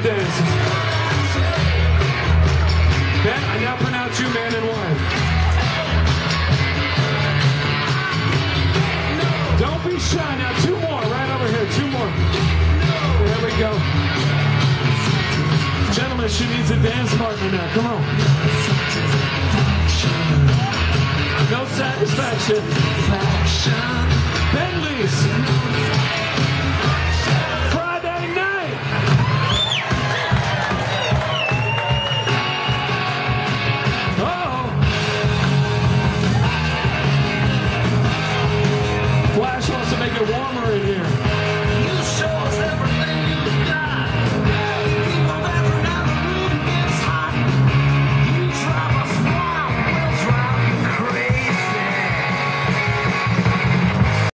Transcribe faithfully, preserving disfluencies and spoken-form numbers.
and dancing. Ben, I now pronounce you man and wife. Don't be shy. Now two more right over here. Two more. There we go. Gentlemen, she needs a dance partner now. Come on. No satisfaction. Bentley's. Friday night. Uh-oh. Flash wants to make it warmer in here.